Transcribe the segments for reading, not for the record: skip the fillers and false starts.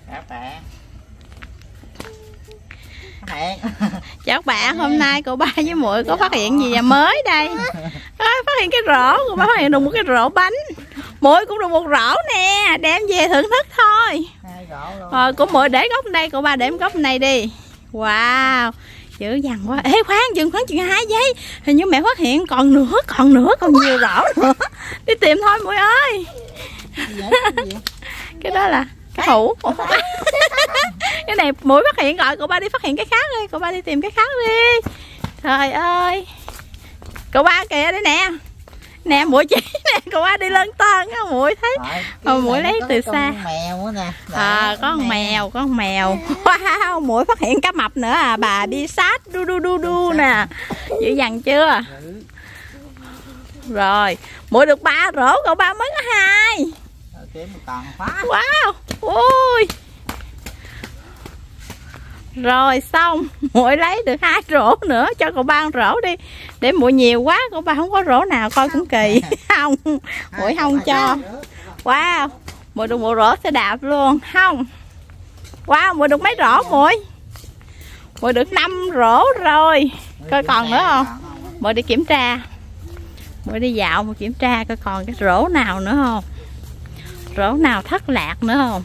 Chào các bạn, hôm nay cậu ba với muội có phát hiện gì mới đây? Phát hiện cái rổ, cậu ba phát hiện được một cái rổ bánh. Muội cũng được một rổ nè, đem về thưởng thức thôi. Rồi của muội để góc đây, cậu ba để góc này đi. Wow, dữ dằn quá. Ê khoan, dừng khoảng chừng 2 giây. Hình như mẹ phát hiện còn nhiều rổ nữa. Đi tìm thôi muội ơi. Cái đó là cái hũ. Cái này muội phát hiện rồi, cậu ba đi phát hiện cái khác đi, cậu ba đi tìm cái khác đi. Trời ơi, cậu ba kìa đây nè, nè muội chỉ nè, cậu ba đi lên tân á, muội thấy muội lấy từ xa. Có con mèo. Wow, muội phát hiện cá mập nữa à, bà đi sát đu nè, dữ dằn chưa? Rồi muội được 3 rổ, cậu ba mới có 2. Wow, ui. Rồi xong, muội lấy được 2 rổ nữa, cho cậu ba 1 rổ đi. Để muội nhiều quá, cậu ba không có rổ nào coi cũng kỳ. Không, muội không cho. Wow, muội được 1 rổ xe đạp luôn. Không. Wow, muội được mấy rổ muội? Muội được 5 rổ rồi. Coi còn nữa không? Muội đi kiểm tra. Muội đi dạo mà kiểm tra coi còn cái rổ nào nữa không? Rổ nào thất lạc nữa không?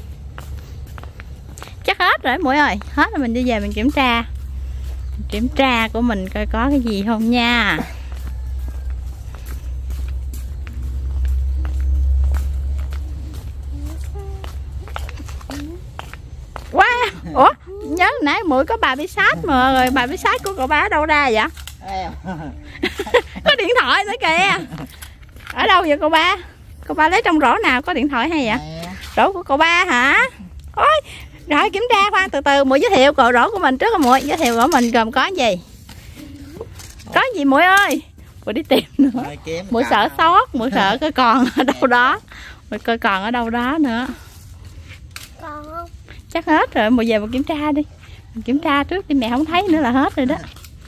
Chắc hết rồi muội ơi, hết rồi, mình đi về mình kiểm tra. Kiểm tra của mình coi có cái gì không nha. Wow, ủa, nhớ nãy muội có bà bi sát mà, rồi bà bi sát của cậu ba ở đâu ra vậy? Có điện thoại nữa kìa. Ở đâu vậy cậu ba? Cậu ba lấy trong rổ nào có điện thoại hay vậy? Rổ của cậu ba hả? Ôi, rồi kiểm tra khoan, từ từ muội giới thiệu cậu rổ của mình trước. Muội giới thiệu của mình gồm có gì? Có gì muội ơi? Muội đi tìm nữa. Muội sợ sót, muội sợ coi còn ở đâu đó. Muội coi còn ở đâu đó nữa. Còn không? Chắc hết rồi, muội về muội kiểm tra đi. Mình kiểm tra trước đi, mẹ không thấy nữa là hết rồi đó.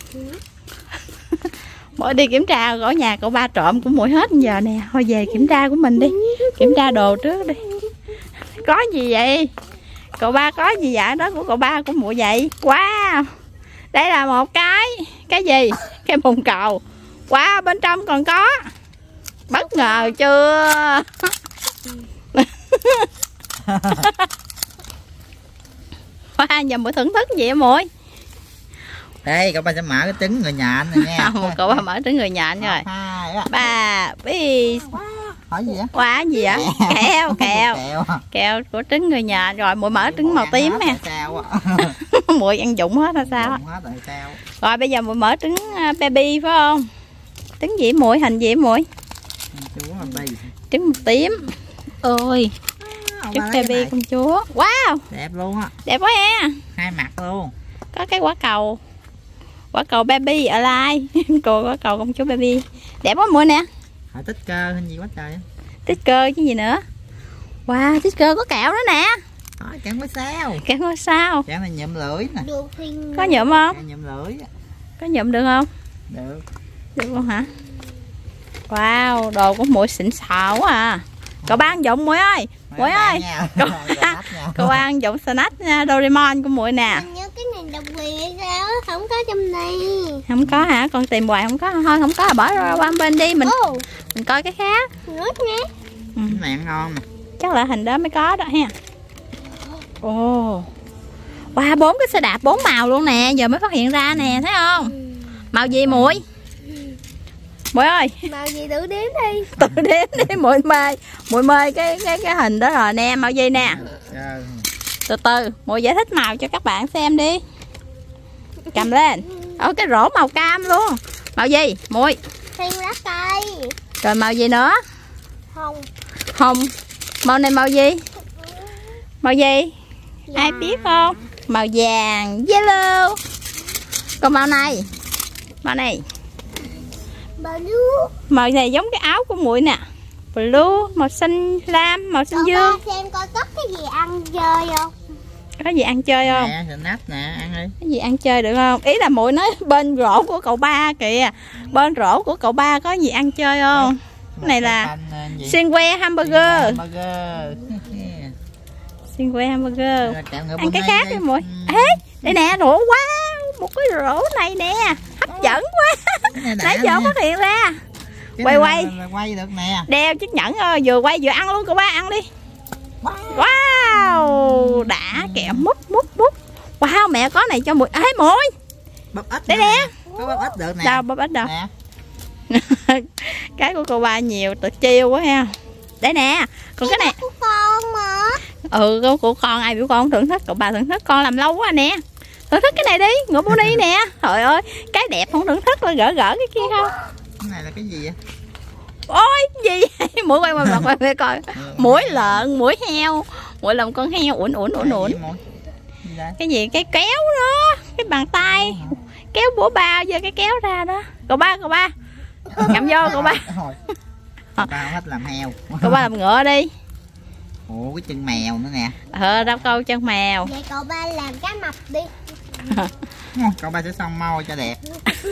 Muội đi kiểm tra ở nhà cậu ba trộm của muội hết giờ nè. Thôi về kiểm tra của mình đi. Kiểm tra đồ trước đi. Có gì vậy? Cậu ba có gì vậy? Đó của cậu ba của muội vậy. Wow, đây là một cái gì? Cái bồn cầu. Wow, bên trong còn có. Bất ngờ chưa? Wow, giờ muội thưởng thức gì vậy muội? Đây, cậu ba sẽ mở cái trứng người nhện này nha. Không, cậu ba mở trứng người nhện rồi. 3 bi. Hỏi gì vậy? Wow, gì vậy? Kẹo của trứng người nhện. Rồi muội mở trứng màu tím nè. Muội ăn dụng hết hay sao? Rồi bây giờ muội mở trứng baby phải không? Trứng gì muội, hình gì muội? Trứng màu tím. Ôi, trứng baby công chúa. Wow, đẹp luôn á. Đẹp quá ha. 2 mặt luôn. Có cái quả cầu. Quả cầu baby ở lại. Cô quả cầu công chúa baby. Đẹp quá muội nè. Hỏi tích cơ hình gì quá trời. Tích cơ chứ gì nữa. Wow, tích cơ có kẹo nữa nè. Kẹo mới sao. Kẹo mới sao. Kẹo này nhụm lưỡi nè. Có nhụm không? Nhụm lưỡi. Có nhụm được không? Được. Được luôn hả? Wow, đồ của muội xịn xò quá à. Cậu ba ăn dụng muội ơi. Muội ơi. Cậu ba ăn dụng snack Doraemon của muội nè. Nhớ cái này độc quyền hay sao? Không có trong này. Không có hả? Con tìm hoài không có. Thôi không có là bỏ ra qua bên đi, mình coi cái khác. Nước nha. Cái này ăn ngon nè. Chắc là hình đó mới có đó ha. Ồ. Wow, 4 cái xe đạp 4 màu luôn nè, giờ mới phát hiện ra nè, thấy không? Màu gì muội? Muội ơi, màu gì tự đếm đi. Tự đếm đi, muội mê cái hình đó rồi nè. Màu gì nè? Từ từ muội giải thích màu cho các bạn xem đi. Cầm lên. Cái rổ màu cam luôn. Màu gì muội? Xanh lá cây. Rồi màu gì nữa? Hồng. Màu này màu gì? Màu gì? Ai biết không? Màu vàng, yellow. Còn màu này? Màu này blue. Màu này giống cái áo của muội nè. Blue, màu xanh lam, màu xanh dương. Xem coi có cái gì ăn chơi không? Có gì ăn chơi không? Nè, snack nè, ăn đi. Cái gì ăn chơi được không? Ý là muội nói bên rổ của cậu ba kìa. Bên rổ của cậu ba có gì ăn chơi không? Cái này là xiên que hamburger. xiên que hamburger. Kẹo ngựa Ăn cái bunny khác đi muội. Ê, đây nè, rổ wow, một cái rổ này nè, hấp dẫn quá. Nãy giờ phát hiện ra. Quay được nè. Đeo chiếc nhẫn vừa quay vừa ăn luôn, cậu ba ăn đi. Wow, đã kẹo mút. Wow, mẹ có này cho muội. Ê muội. Bắp ít. Đây nè. Có bắp ít được nè. Đâu bắp ít đâu. Nè. Cái của cô ba nhiều tự chiêu quá ha. Đây nè, còn cái này của con mà. của con, ai biểu con thưởng thức, cậu ba thưởng thức, con làm lâu quá nè. Thưởng thức cái này đi, ngựa pony nè. Trời ơi, cái đẹp không thưởng thức là gỡ cái kia không. Cái này là cái gì vậy? Ôi gì vậy? Mũi quay mặt quay coi. Mũi lợn, mũi heo, mũi làm con heo uốn. Cái gì? Cái kéo đó, cái bàn tay kéo bủa bao vô cái kéo ra đó. Cậu ba ngậm vô cậu ba. Cậu ba hết làm heo. Cậu ba làm ngựa đi. Ủa cái chân mèo nữa nè. Đâu câu chân mèo. Vậy cậu ba làm cá mập đi. Cậu ba sẽ son môi cho đẹp.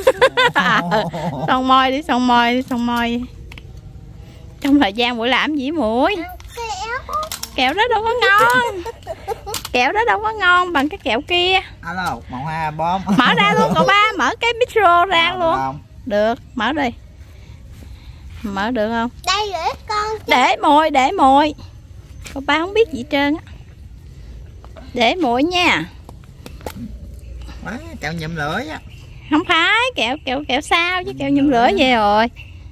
Son môi. Trong thời gian muội làm gì muội? Kẹo đó đâu có ngon. Kẹo đó đâu có ngon bằng cái kẹo kia. Alo, 1, 2, 3. Mở ra luôn cậu ba, mở cái micro ra luôn. Được, mở đi. Mở được không? Đây để con. Để mồi. Cậu ba không biết gì trơn á. Để muội nha. Quá, kẹo nhụm lửa á. Không phải, kẹo sao chứ kẹo nhụm lửa về rồi.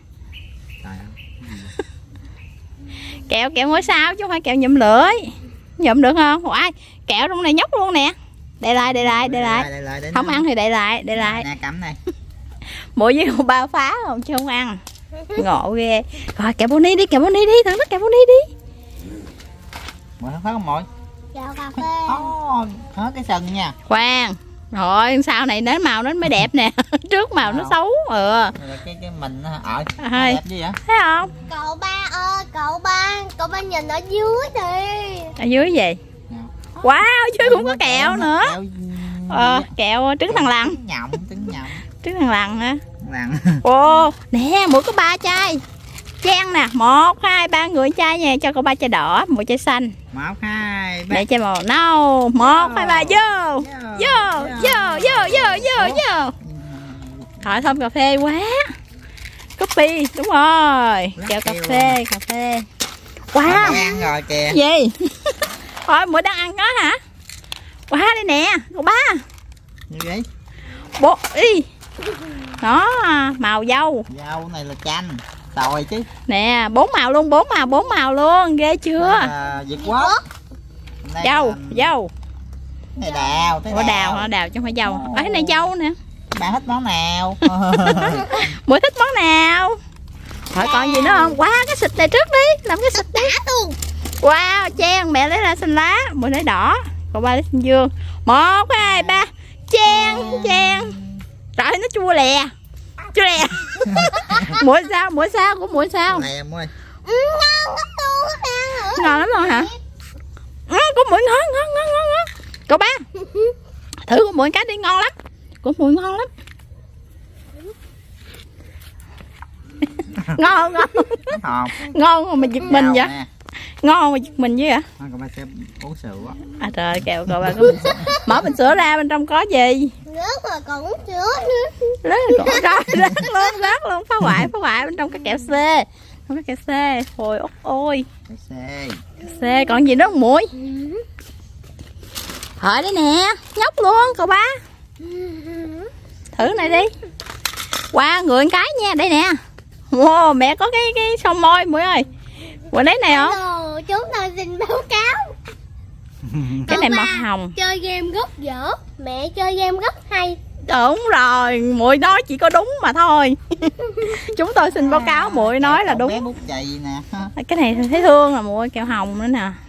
Kẹo ngôi sao chứ không phải kẹo nhụm lửa. Nhụm được không? Ai, kẹo trong này nhóc luôn nè. Để lại. Không ăn thì để lại. Nè cầm này. Muội với cô ba phá không chứ không ăn. Ngộ ghê. Rồi kẹo pony đi, thưởng thức kẹo pony đi. Mọi phá không mọi. Kẹo cà phê. Hết cái sừng nha. Khoan. Rồi sau này đến màu nó mới đẹp nè. Trước màu nó xấu. Cái mình đẹp gì vậy? Thấy không? Cậu ba ơi, cậu ba nhìn ở dưới đi. Ở dưới gì? Wow, dưới cũng có kẹo nữa. Kẹo trứng thằng lằn. Trứng thằng lằn hả? Ồ, nè, muội có 3 chai. Chan nè, 1, 2, 3 người chai nha, cho cậu ba chai đỏ, một chai xanh. 1, 2, 3. Để chai màu nâu. 1, 2, 3 vô. Thôi thơm cà phê quá. Coffee, đúng rồi. Kẹo cà phê. Wow. Ăn rồi kìa. Gì? Thôi muội đang ăn đó hả? Wow, đây nè, cậu ba. Như vậy? Bộ đi. Đó, màu dâu. Dâu này là chanh, tỏi chứ. Nè, 4 màu luôn, 4 màu luôn, ghê chưa? Việt Quốc. Dâu. Này đào, Ủa đào chứ không phải dâu. Ở cái này dâu nè. Bạn thích món nào? Muội thích món nào? Hỏi còn gì nữa không? Wow, cái xịt này trước đi, làm cái xịt đi. Wow, Chan, mẹ lấy ra xanh lá, muội lấy đỏ, cậu ba lấy xanh dương. 1, 2, 3, Chan. Trời nó chua lè. Muội sao của muội sao? Lè muội. Ngon lắm rồi hả? Của muội ngon. Cậu ba, thử của muội cái đi, ngon lắm. Của muội ngon lắm. Ngon. Ngon mà giật mình vậy. Ngon mà giật mình vậy hả? Cậu ba sẽ uống sữa. Trời, kẹo cậu ba có bình sữa. Mở bình sữa ra, bên trong có gì? Rớt rồi còn uống sữa nữa. Rớt luôn. Phá hoại bên trong cái kẹo C. Không có kẹo C. Ôi ôi. Kẹo C còn gì nữa không muội? Thôi đây nè, nhóc luôn cậu ba. Thử này đi. Wow, người một cái nha, đây nè. Wow, mẹ có cái son môi muội ơi. Muội lấy này không? Chúng tôi xin báo cáo. Cái này màu hồng. Chơi game rất dở, mẹ chơi game rất hay. Đúng rồi, muội nói chỉ có đúng mà thôi. Chúng tôi xin báo cáo, muội nói là đúng. Bé bút chì nè. Cái này thấy thương là muội, kẹo hồng nữa nè.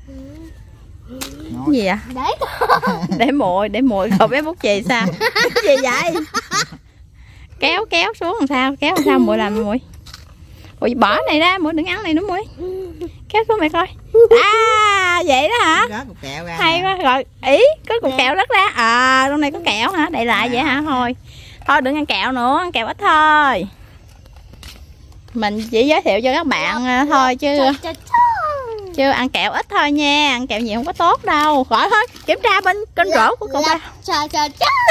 Cái gì vậy? Để muội cậu bé bút chì sao? Cái gì vậy? Kéo xuống làm sao? Kéo làm sao muội làm muội? Ủa bỏ này ra, muội đừng ăn này nữa muội. Kéo xuống mẹ coi. Vậy đó hả? Cục kẹo ra. Hay quá rồi. Ý, có cục kẹo rớt ra. Trong này có kẹo hả? Đậy lại vậy hả? Thôi đừng ăn kẹo nữa, ăn kẹo ít thôi. Mình chỉ giới thiệu cho các bạn thôi chứ. Chưa, ăn kẹo ít thôi nha, ăn kẹo nhiều không có tốt đâu. Khỏi thôi, kiểm tra bên kênh rổ của cậu ba. Trời.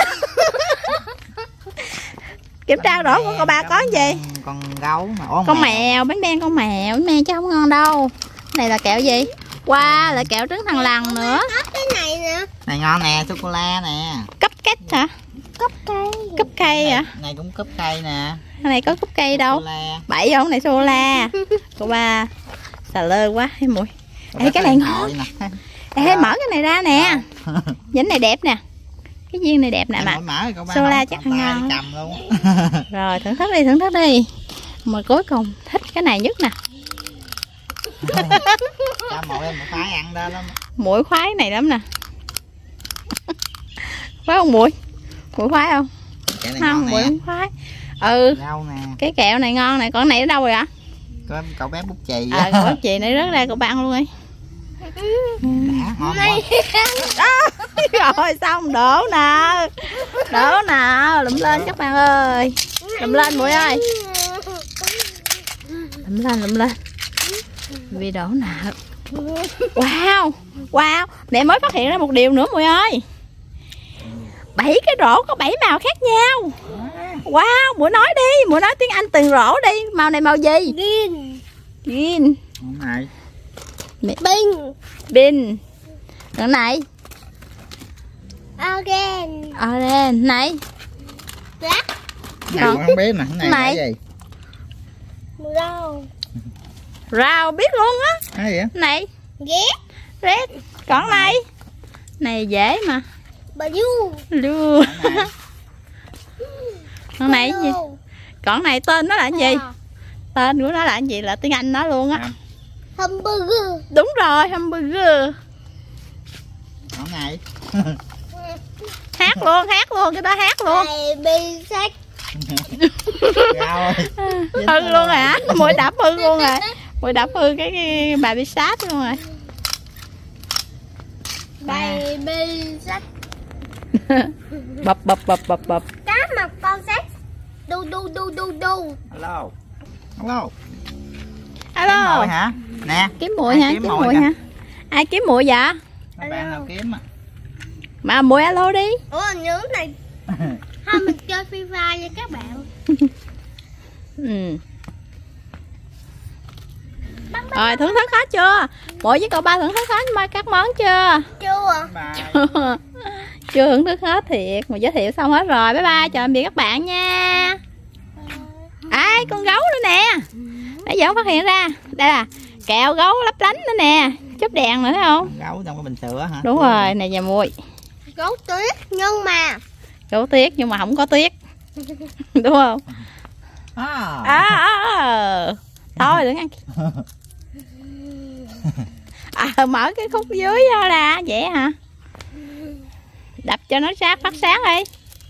Kiểm tra rổ của cậu ba có gì? Con gấu mà con mèo, bánh đen con mèo, bánh đen chứ không ngon đâu. Này là kẹo gì? Wow, là kẹo trứng thằn lằn nữa. Cái này nè. Này ngon nè, sô cô la nè. Cúp kết hả? Cúp cây. Cúp cây hả? Này cũng cúp cây nè. Cái này có cúp cây đâu? Sô-cô-la. Bậy không? Này sô la. Cậu ba xà lơ quá thấy mùi. Ê, cái này ngon. Ê, mở cái này ra nè. Dính này đẹp nè. Cái viên này đẹp nè mà. Sô-la chắc ăn ngon. Luôn. Rồi thưởng thức đi. Mà cuối cùng thích cái này nhất nè. Cho mọi em một khoái ăn đó lắm. Muội khoái này lắm nè. Khoái không muội? Muội khoái không? Không, muội không khoái. Ừ. Rau nè. Cái kẹo này ngon này, còn này ở đâu rồi ạ? Cậu bé bút chì. Cậu bút chì này rớt ra cậu bạn luôn đi. Đã, ngon Đó, rồi xong đổ nào lụm lên các bạn ơi, lụm lên muội ơi, lụm lên vì đổ nào. Wow, mẹ mới phát hiện ra một điều nữa muội ơi, 7 cái rổ có 7 màu khác nhau. Wow, muội nói đi, muội nói tiếng Anh từng rổ đi, màu này màu gì? Green. Này. Pink. Cái này Orange này. Black. Này không biết nè, cái này là gì? Rau biết luôn á. Cái gì vậy? Này Red. Còn này dễ mà. Blue. Con này gì? Còn này tên nó là cái gì? Tên của nó là cái gì, là tiếng Anh nó luôn á. Hamburger. Đúng rồi, hamburger. Con này. Hát luôn, cái đó hát luôn. Baby shark. Hư luôn hả? Muội đập hư luôn rồi. Muội đập hư cái bà bị sát luôn rồi. Baby shark. Bập. Cá mập con shark. Du. Alo. Kiếm hả? Nè. Kiếm muội hả? Kiếm muội hả? Ai kiếm muội vậy? Các bạn nào kiếm á. Mà muội alo đi. Ủa nhớ này. Thôi mình chơi Free Fire với các bạn. Rồi thưởng thức hết chưa? Muội với cậu ba thưởng thức hết các món chưa? Chưa thưởng thức hết thiệt. Mà giới thiệu xong hết rồi. Bye bye, chào tạm biệt các bạn nha. Con gấu nữa nè. Nãy giờ không phát hiện ra. Đây là kẹo gấu lấp lánh nữa nè. Chớp đèn nữa thấy không? Gấu trong cái bình sữa hả? Đúng rồi, này nhà muội. Gấu tuyết nhưng mà không có tuyết. Đúng không? Thôi đừng ăn. Mở cái khúc dưới ra vậy hả? Đập cho nó phát sáng đi.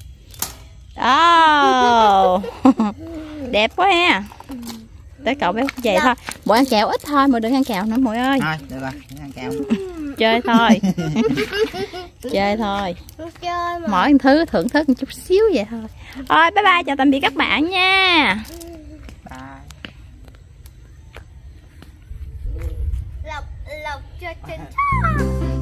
Đó. Đẹp quá ha. Tới cậu bé vậy thôi. Muội ăn kẹo ít thôi, muội đừng ăn kẹo nữa muội ơi. Thôi, được rồi, đừng ăn kẹo. Chơi thôi. Chơi thôi. Mỗi thứ thưởng thức một chút xíu vậy thôi. Thôi bye bye, chào tạm biệt các bạn nha. Lộc cho